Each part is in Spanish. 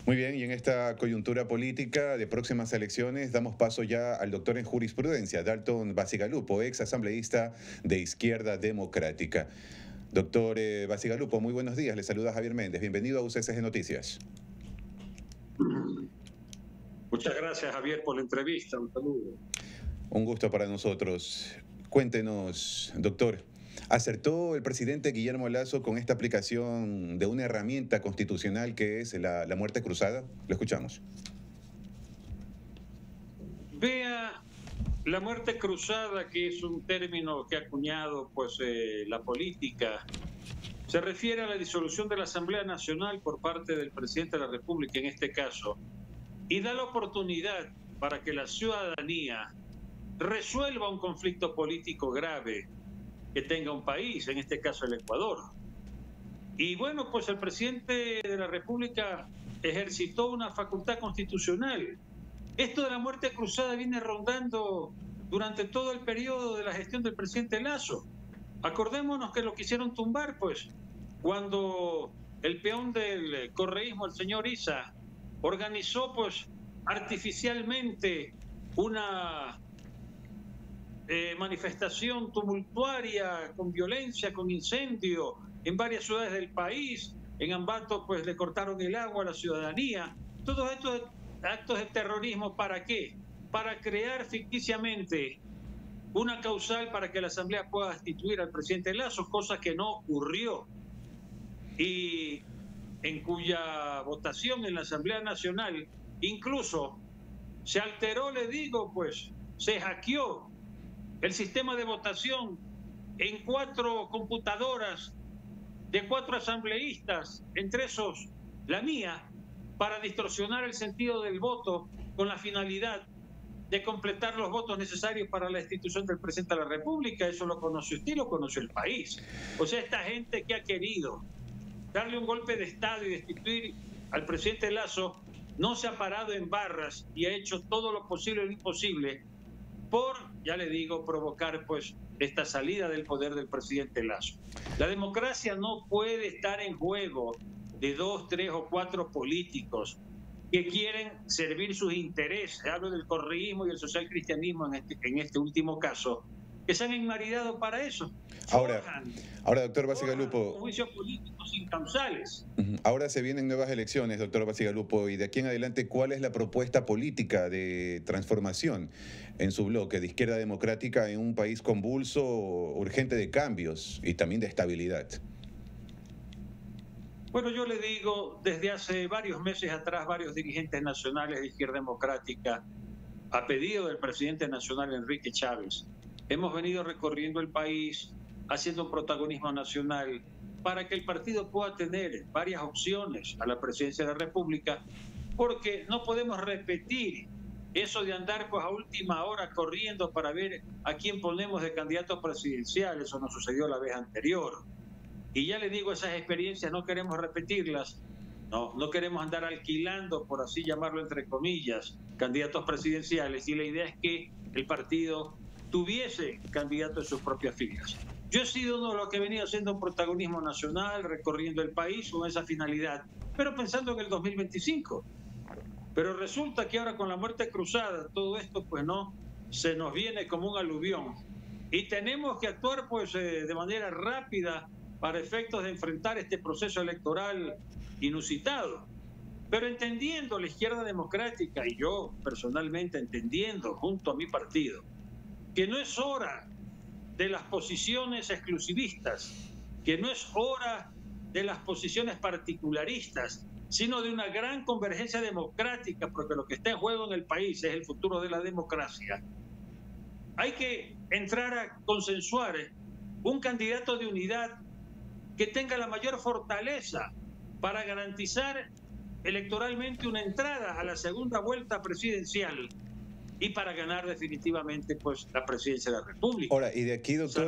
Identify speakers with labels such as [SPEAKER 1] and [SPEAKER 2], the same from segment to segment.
[SPEAKER 1] Muy bien, y en esta coyuntura política de próximas elecciones damos paso ya al doctor en jurisprudencia, Dalton Bacigalupo, ex asambleísta de Izquierda Democrática. Doctor Bacigalupo, muy buenos días, le saluda Javier Méndez, bienvenido a UCSG Noticias.
[SPEAKER 2] Muchas gracias, Javier, por la entrevista. Un saludo.
[SPEAKER 1] Un gusto para nosotros. Cuéntenos, doctor, ¿acertó el presidente Guillermo Lasso con esta aplicación de una herramienta constitucional que es la muerte cruzada? Lo escuchamos.
[SPEAKER 2] Vea, la muerte cruzada, que es un término que ha acuñado la política, se refiere a la disolución de la Asamblea Nacional por parte del presidente de la República, en este caso, y da la oportunidad para que la ciudadanía resuelva un conflicto político grave que tenga un país, en este caso el Ecuador. Y bueno, pues el presidente de la República ejercitó una facultad constitucional. Esto de la muerte cruzada viene rondando durante todo el periodo de la gestión del presidente Lasso. Acordémonos que lo quisieron tumbar, pues, cuando el peón del correísmo, el señor Issa, organizó, pues, artificialmente una manifestación tumultuaria, con violencia, con incendio, en varias ciudades del país. En Ambato, pues, le cortaron el agua a la ciudadanía. Todos estos actos de terrorismo, ¿para qué? Para crear ficticiamente una causal para que la Asamblea pueda destituir al presidente Lasso, cosa que no ocurrió. Y en cuya votación en la Asamblea Nacional incluso se alteró, le digo, pues, se hackeó el sistema de votación en 4 computadoras de 4 asambleístas, entre esos la mía, para distorsionar el sentido del voto con la finalidad de completar los votos necesarios para la destitución del presidente de la República. Eso lo conoce usted y lo conoce el país. O sea, esta gente que ha querido darle un golpe de Estado y destituir al presidente Lasso no se ha parado en barras y ha hecho todo lo posible y lo imposible por, ya le digo, provocar, pues, esta salida del poder del presidente Lasso. La democracia no puede estar en juego de 2, 3 o 4 políticos que quieren servir sus intereses. Hablo del correísmo y el socialcristianismo en este último caso, que se han enmaridado para eso.
[SPEAKER 1] Ahora, doctor Bacigalupo,
[SPEAKER 2] juicios políticos incausales.
[SPEAKER 1] Ahora se vienen nuevas elecciones, doctor Bacigalupo, y de aquí en adelante, ¿cuál es la propuesta política de transformación en su bloque de Izquierda Democrática en un país convulso, urgente de cambios y también de estabilidad?
[SPEAKER 2] Bueno, yo le digo, desde hace varios meses atrás, varios dirigentes nacionales de Izquierda Democrática, a pedido del presidente nacional Enrique Chávez, hemos venido recorriendo el país, haciendo un protagonismo nacional para que el partido pueda tener varias opciones a la presidencia de la República, porque no podemos repetir eso de andar, pues, a última hora corriendo para ver a quién ponemos de candidato presidencial. Eso nos sucedió la vez anterior. Y ya le digo, esas experiencias no queremos repetirlas. No queremos andar alquilando, por así llamarlo entre comillas, candidatos presidenciales, y la idea es que el partido tuviese candidatos en sus propias filas. Yo he sido uno de los que he venido haciendo un protagonismo nacional, recorriendo el país con esa finalidad, pero pensando en el 2025. Pero resulta que ahora con la muerte cruzada, todo esto, pues, no, se nos viene como un aluvión. Y tenemos que actuar, pues, de manera rápida para efectos de enfrentar este proceso electoral inusitado. Pero entendiendo la Izquierda Democrática, y yo personalmente entendiendo junto a mi partido, que no es hora de las posiciones exclusivistas, que no es hora de las posiciones particularistas, sino de una gran convergencia democrática, porque lo que está en juego en el país es el futuro de la democracia. Hay que entrar a consensuar un candidato de unidad que tenga la mayor fortaleza para garantizar electoralmente una entrada a la segunda vuelta presidencial y para ganar definitivamente, pues, la presidencia de la República.
[SPEAKER 1] Ahora, y de aquí, doctor,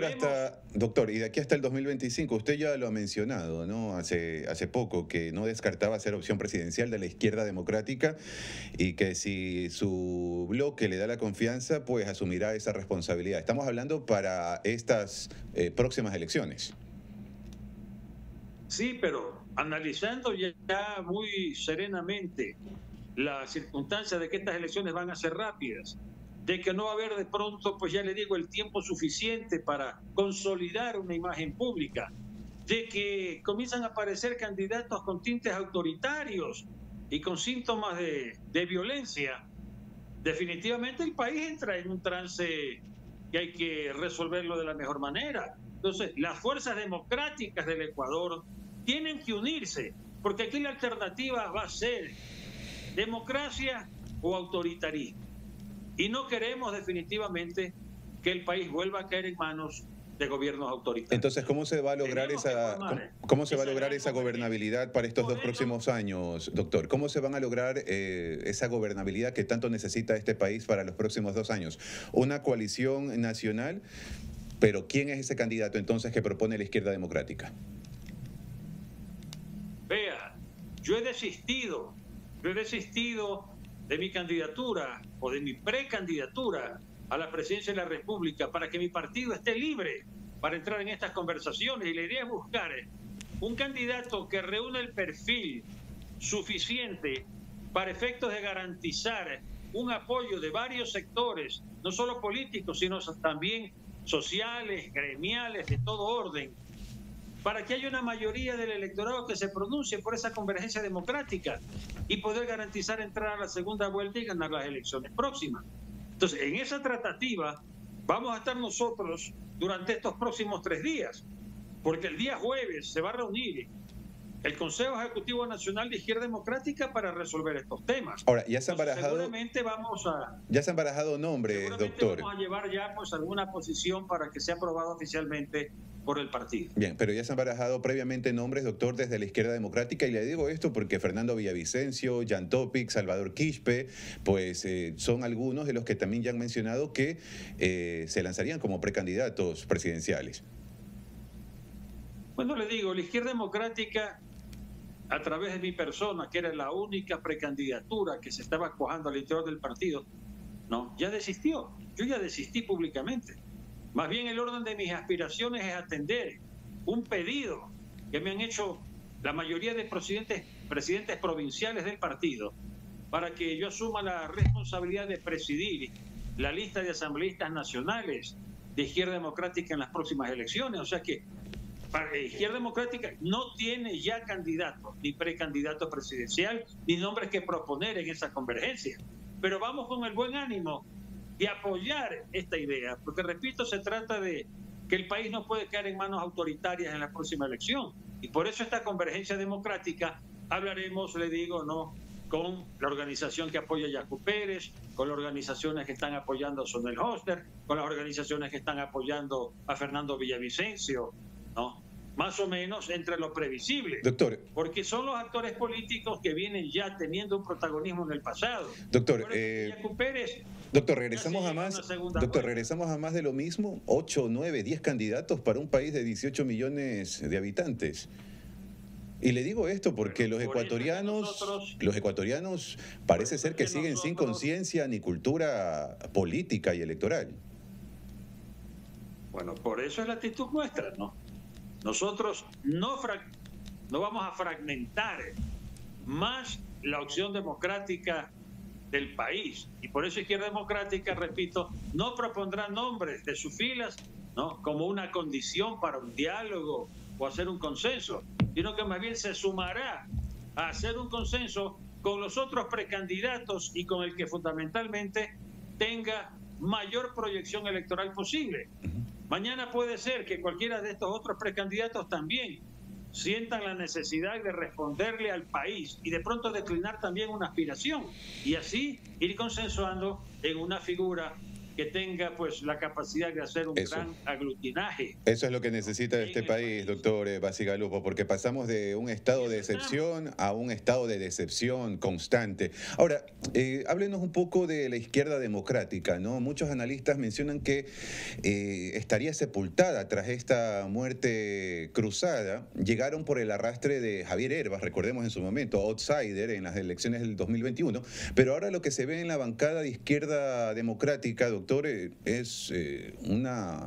[SPEAKER 1] y de aquí hasta el 2025, usted ya lo ha mencionado, ¿no? Hace poco, que no descartaba ser opción presidencial de la Izquierda Democrática y que si su bloque le da la confianza, pues asumirá esa responsabilidad. Estamos hablando para estas próximas elecciones.
[SPEAKER 2] Sí, pero analizando ya muy serenamente la circunstancia de que estas elecciones van a ser rápidas, de que no va a haber de pronto, pues ya le digo, el tiempo suficiente para consolidar una imagen pública, de que comienzan a aparecer candidatos con tintes autoritarios y con síntomas de violencia, definitivamente el país entra en un trance que hay que resolverlo de la mejor manera. Entonces, las fuerzas democráticas del Ecuador tienen que unirse, porque aquí la alternativa va a ser democracia o autoritarismo. Y no queremos definitivamente que el país vuelva a caer en manos de gobiernos autoritarios.
[SPEAKER 1] Entonces, ¿cómo se va a lograr esa gobernabilidad para estos dos próximos años, doctor? ¿Cómo se van a lograr esa gobernabilidad que tanto necesita este país para los próximos 2 años? ¿Una coalición nacional? Pero ¿quién es ese candidato entonces que propone la izquierda democrática?
[SPEAKER 2] Vea, yo he desistido de mi candidatura o de mi precandidatura a la presidencia de la República para que mi partido esté libre para entrar en estas conversaciones, y la idea es buscar un candidato que reúna el perfil suficiente para efectos de garantizar un apoyo de varios sectores, no solo políticos, sino también sociales, gremiales, de todo orden, para que haya una mayoría del electorado que se pronuncie por esa convergencia democrática y poder garantizar entrar a la segunda vuelta y ganar las elecciones próximas. Entonces, en esa tratativa vamos a estar nosotros durante estos próximos 3 días, porque el día jueves se va a reunir el Consejo Ejecutivo Nacional de Izquierda Democrática para resolver estos temas.
[SPEAKER 1] Ahora, ya se han barajado,
[SPEAKER 2] ya se
[SPEAKER 1] han barajado nombres, doctor.
[SPEAKER 2] Vamos a llevar ya pues alguna posición para que sea aprobado oficialmente por el partido.
[SPEAKER 1] Bien, pero ya se han barajado previamente nombres, doctor, desde la izquierda democrática, y le digo esto porque Fernando Villavicencio, Jan Topic, Salvador Quispe, pues son algunos de los que también ya han mencionado que se lanzarían como precandidatos presidenciales.
[SPEAKER 2] Bueno, le digo, la izquierda democrática, a través de mi persona, que era la única precandidatura que se estaba cuajando al interior del partido, no, ya desistió. Yo ya desistí públicamente. Más bien el orden de mis aspiraciones es atender un pedido que me han hecho la mayoría de presidentes provinciales del partido para que yo asuma la responsabilidad de presidir la lista de asambleístas nacionales de Izquierda Democrática en las próximas elecciones. O sea que Izquierda Democrática no tiene ya candidato, ni precandidato presidencial, ni nombres que proponer en esa convergencia. Pero vamos con el buen ánimo de apoyar esta idea, porque repito, se trata de que el país no puede caer en manos autoritarias en la próxima elección. Y por eso esta convergencia democrática, hablaremos, le digo, no con la organización que apoya a Yacu Pérez, con las organizaciones que están apoyando a Sonel Hoster, con las organizaciones que están apoyando a Fernando Villavicencio, ¿no? Más o menos entre lo previsible.
[SPEAKER 1] Doctor.
[SPEAKER 2] Porque son los actores políticos que vienen ya teniendo un protagonismo en el pasado.
[SPEAKER 1] Doctor,
[SPEAKER 2] Yacu Pérez,
[SPEAKER 1] doctor, regresamos a más de lo mismo. 8, 9, 10 candidatos para un país de 18 millones de habitantes. Y le digo esto porque los ecuatorianos parece ser que siguen sin conciencia ni cultura política y electoral.
[SPEAKER 2] Bueno, por eso es la actitud nuestra, ¿no? Nosotros no vamos a fragmentar más la opción democrática del país. Y por eso Izquierda Democrática, repito, no propondrá nombres de sus filas, ¿no?, como una condición para un diálogo o hacer un consenso, sino que más bien se sumará a hacer un consenso con los otros precandidatos y con el que fundamentalmente tenga mayor proyección electoral posible. Mañana puede ser que cualquiera de estos otros precandidatos también sientan la necesidad de responderle al país y de pronto declinar también una aspiración y así ir consensuando en una figura que tenga pues la capacidad de hacer un gran aglutinaje.
[SPEAKER 1] Eso es lo que necesita este país, doctor Bacigalupo, porque pasamos de un estado de excepción a un estado de decepción constante. Ahora, háblenos un poco de la izquierda democrática, ¿no? Muchos analistas mencionan que estaría sepultada tras esta muerte cruzada. Llegaron por el arrastre de Javier Hervas, recordemos en su momento, outsider en las elecciones del 2021, pero ahora lo que se ve en la bancada de izquierda democrática, doctor, es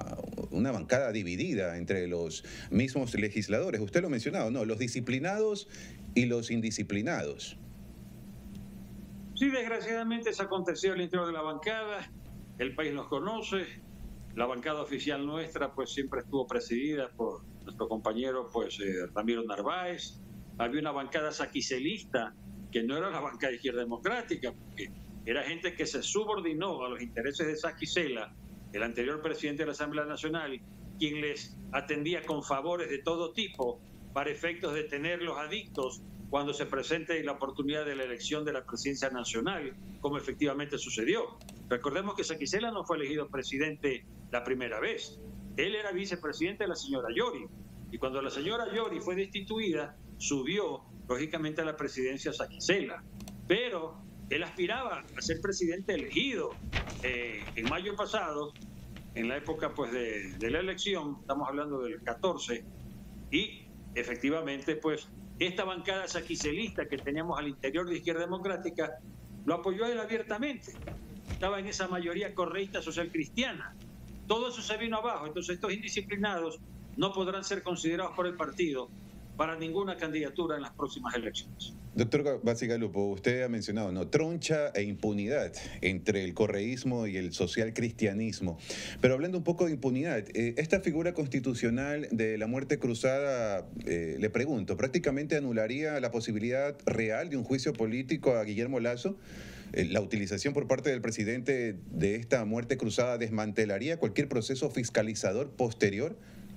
[SPEAKER 1] una bancada dividida entre los mismos legisladores. Usted lo ha mencionado, ¿no? Los disciplinados y los indisciplinados.
[SPEAKER 2] Sí, desgraciadamente eso aconteció al interior de la bancada. El país nos conoce. La bancada oficial nuestra pues siempre estuvo presidida por nuestro compañero Ramiro Narváez. Había una bancada saquicelista que no era la bancada de Izquierda Democrática, porque era gente que se subordinó a los intereses de Saquicela, el anterior presidente de la Asamblea Nacional, quien les atendía con favores de todo tipo para efectos de tenerlos adictos cuando se presente la oportunidad de la elección de la presidencia nacional, como efectivamente sucedió. Recordemos que Saquicela no fue elegido presidente la primera vez. Él era vicepresidente de la señora Yori. Y cuando la señora Yori fue destituida, subió, lógicamente, a la presidencia Saquicela. Pero él aspiraba a ser presidente elegido. En mayo pasado, en la época pues de la elección, estamos hablando del 14, y efectivamente pues esta bancada saquicelista que teníamos al interior de Izquierda Democrática lo apoyó a él abiertamente. Estaba en esa mayoría correísta social cristiana. Todo eso se vino abajo. Entonces estos indisciplinados no podrán ser considerados por el partido para ninguna candidatura en las próximas elecciones.
[SPEAKER 1] Doctor Bacigalupo, usted ha mencionado, ¿no?, troncha e impunidad entre el correísmo y el social cristianismo. Pero hablando un poco de impunidad, esta figura constitucional de la muerte cruzada, le pregunto, ¿prácticamente anularía la posibilidad real de un juicio político a Guillermo Lasso? ¿La utilización por parte del presidente de esta muerte cruzada desmantelaría cualquier proceso fiscalizador posterior?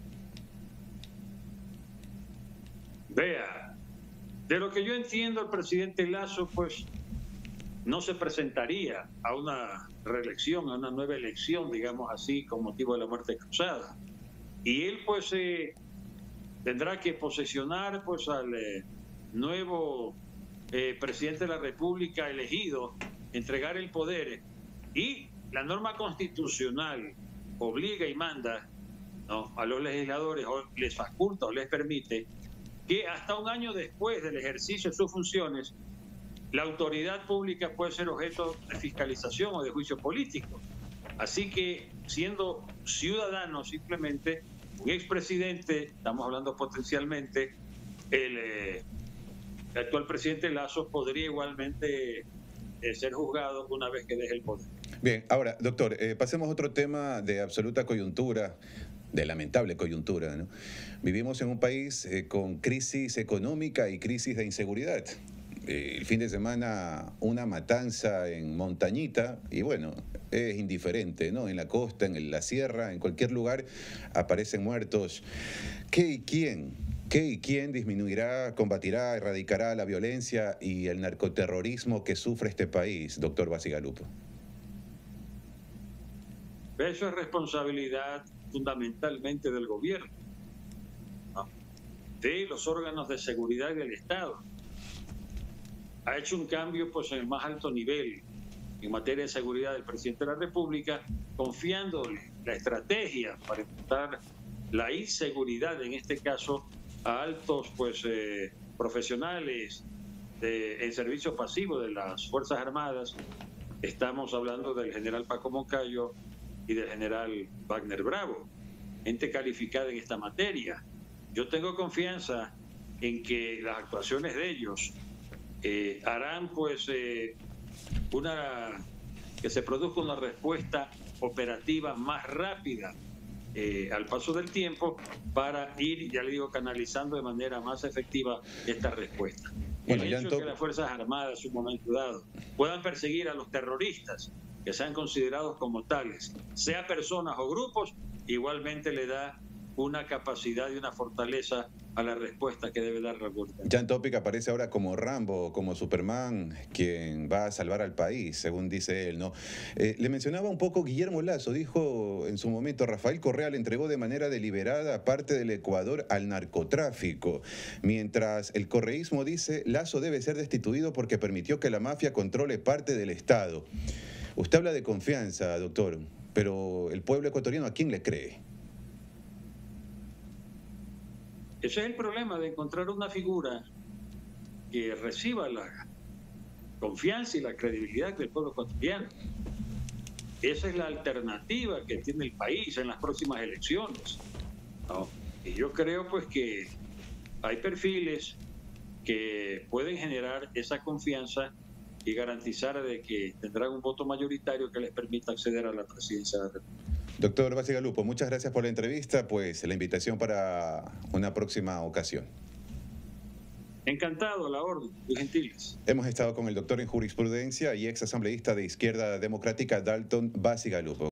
[SPEAKER 2] Vea, de lo que yo entiendo, el presidente Lasso pues no se presentaría a una reelección, a una nueva elección, digamos así, con motivo de la muerte cruzada. Y él pues tendrá que posesionar pues al nuevo presidente de la República elegido, entregar el poder, y la norma constitucional obliga y manda, ¿no?, a los legisladores, o les faculta o les permite que hasta un año después del ejercicio de sus funciones, la autoridad pública puede ser objeto de fiscalización o de juicio político. Así que, siendo ciudadano simplemente, un expresidente, estamos hablando potencialmente, el actual presidente Lasso podría igualmente ser juzgado una vez que deje el poder.
[SPEAKER 1] Bien, ahora, doctor, pasemos a otro tema de absoluta coyuntura, de lamentable coyuntura, ¿no? Vivimos en un país con crisis económica y crisis de inseguridad. El fin de semana una matanza en Montañita y bueno, es indiferente, ¿no? En la costa, en la sierra, en cualquier lugar aparecen muertos. ¿Qué y quién? ¿Qué y quién disminuirá, combatirá, erradicará la violencia y el narcoterrorismo que sufre este país, doctor Bacigalupo?
[SPEAKER 2] Eso es responsabilidad fundamentalmente del gobierno, ¿no?, de los órganos de seguridad del Estado. Ha hecho un cambio pues en el más alto nivel en materia de seguridad del presidente de la República, confiándole la estrategia para enfrentar la inseguridad, en este caso a altos profesionales en servicio pasivo de las Fuerzas Armadas. Estamos hablando del general Paco Moncayo y del general Wagner Bravo, gente calificada en esta materia. Yo tengo confianza en que las actuaciones de ellos harán que se produzca una respuesta operativa más rápida al paso del tiempo, para ir, ya le digo, canalizando de manera más efectiva esta respuesta. Bueno, el hecho de que las Fuerzas Armadas en un momento dado puedan perseguir a los terroristas que sean considerados como tales, sea personas o grupos, igualmente le da una capacidad y una fortaleza a la respuesta que debe dar la autoridad.
[SPEAKER 1] Jan Topic aparece ahora como Rambo, como Superman, quien va a salvar al país, según dice él, ¿no? Le mencionaba un poco Guillermo Lasso, dijo en su momento, Rafael Correa le entregó de manera deliberada parte del Ecuador al narcotráfico, mientras el correísmo dice, Lasso debe ser destituido porque permitió que la mafia controle parte del Estado. Usted habla de confianza, doctor, pero el pueblo ecuatoriano, ¿a quién le cree?
[SPEAKER 2] Ese es el problema, de encontrar una figura que reciba la confianza y la credibilidad del pueblo ecuatoriano. esa es la alternativa que tiene el país en las próximas elecciones, ¿no? Y yo creo pues que hay perfiles que pueden generar esa confianza y garantizar de que tendrán un voto mayoritario que les permita acceder a la presidencia de la República.
[SPEAKER 1] Doctor Bacigalupo, muchas gracias por la entrevista, pues la invitación para una próxima ocasión.
[SPEAKER 2] Encantado, a la orden, muy gentiles.
[SPEAKER 1] Hemos estado con el doctor en jurisprudencia y ex asambleísta de Izquierda Democrática, Dalton Bacigalupo.